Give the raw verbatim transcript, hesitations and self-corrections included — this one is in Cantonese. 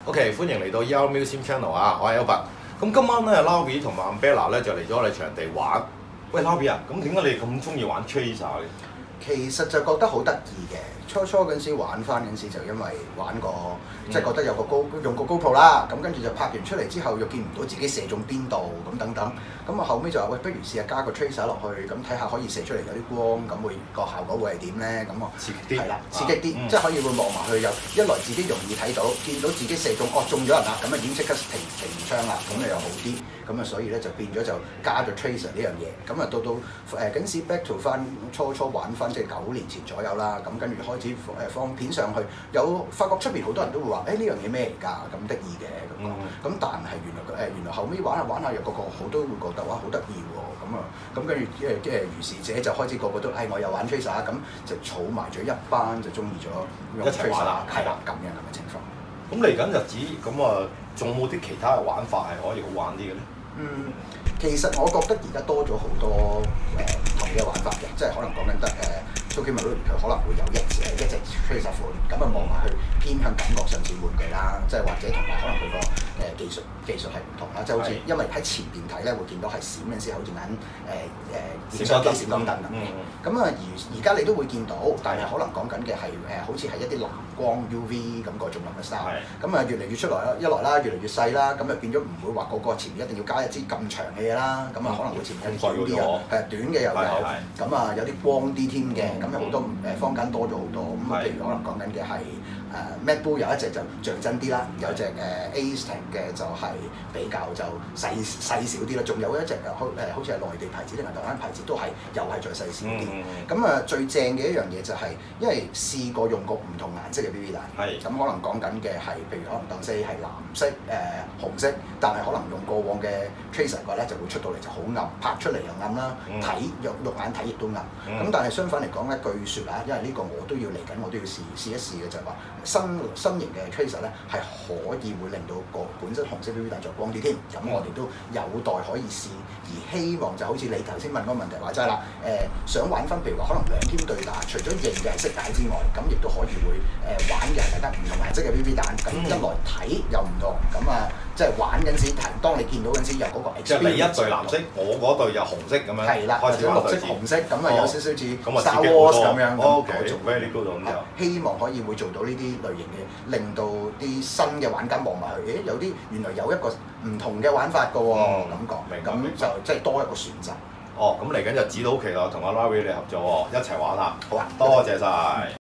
OK， 歡迎嚟到 Yellow Museum Channel 啊，我係 Albert。咁今晚咧 ，Larry 同埋 Umbrella 咧就嚟咗我哋場地玩。喂 ，Larry 啊，咁點解你咁中意玩 Tracer 嘅？ 其實就覺得好得意嘅，初初嗰陣時玩翻嗰陣時就因為玩過，嗯、即係覺得有個高用個 GoPro 啦，咁跟住就拍完出嚟之後又見唔到自己射中邊度咁等等，咁啊後尾就話喂，不如試下加個 Tracer 落去，咁睇下可以射出嚟有啲光，咁會個效果會係點咧？咁啊刺激啲， 係啦，刺激啲， 啊嗯、 即係可以會望埋去又一來自己容易睇到，見到自己射中，哦中咗人啦，咁啊已經即刻停停槍啦，咁啊又好啲。咁啊，所以咧就變咗就加咗 Tracer 呢樣嘢，咁啊到到誒嗰陣時 back to 翻初初玩翻即係九年前左右啦，咁跟住開始誒放片上去，有發覺出邊好多人都會話誒呢樣嘢咩嚟㗎，咁得意嘅咁講，咁、嗯、但係原來誒、呃、原來後尾玩下玩下又個個好多會覺得哇好得意喎，咁啊咁跟住誒即係如是者就開始個個都誒、哎、我又玩 Tracer，咁就儲埋咗一班就中意咗用 Tracer，係啦咁樣咁嘅情況。 咁嚟緊日子咁啊，仲有冇啲其他嘅玩法係可以好玩啲嘅咧？ 嗯，其實我覺得而家多咗好多誒唔同嘅玩法嘅，即係可能講緊得誒 Tokyo Marine 佢可能會有一隻一隻 Tracer 款，咁啊望埋去偏向感覺上似玩具啦，即係或者同埋可能佢個誒技術技術係唔同啦，即係好似因為喺前邊睇咧會見到係閃嗰陣時好似眼誒誒影相機閃光燈咁嘅，咁啊而而家你都會見到，但係可能講緊嘅係誒好似係一啲藍光 U V 咁嗰種咁嘅 style，咁啊越嚟越出來啦，一來啦越嚟越細啦，咁啊變咗唔會話個個前面一定要加一支咁長嘅嘢啦，咁啊可能會前面有啲短啲啊，係短嘅又有，咁啊有啲光啲添嘅，咁有好多誒坊間多咗好多，咁啊譬如可能講緊嘅係誒 Macbook 有一隻就像真啲啦，有隻誒 Aztec 嘅就係比較就細細少啲啦，仲有一隻誒好誒好似係內地牌子定係台灣牌子都係又係再細少啲，咁啊最正嘅一樣嘢就係因為試過用過唔同顏色嘅 B B 彈，咁可能講緊嘅係譬如可能當 say 係藍色誒紅色，但係可能用過往嘅 Tracer 嘅話咧就會出到嚟就好暗，拍出嚟又暗啦，睇肉肉眼睇亦都暗，咁但係相反嚟講咧，據說啊，因為呢個我都要嚟緊，我都要試試一試嘅就係話新新型嘅 Tracer 咧係可以會令到個本身紅色 B B 彈再光啲添，咁我哋都有待可以試，而希望就好似你頭先問嗰個問題話齋啦，誒想玩翻譬如話可能兩天對打，除咗型嘅色帶之外，咁亦都可以會誒玩嘅係大家唔同顏色嘅 B B 彈，咁一來睇又唔同，咁啊即係玩緊時睇，當你見到嗰陣時有嗰個 experience，即係你一隊藍色，我嗰隊又紅色咁樣，係啦，或者綠色紅色，咁啊有少少似 Star Wars 咁樣，咁嗰種 very good 咁就希望可以會做到呢啲類型嘅，令到啲新嘅玩家望埋去，誒有啲原來有一個唔同嘅玩法㗎喎，感覺，咁就即係多一個選擇。 哦，咁嚟緊就指到期啦，同阿 Larry 你合作喎，一齊玩啦。 好啊， 多謝晒。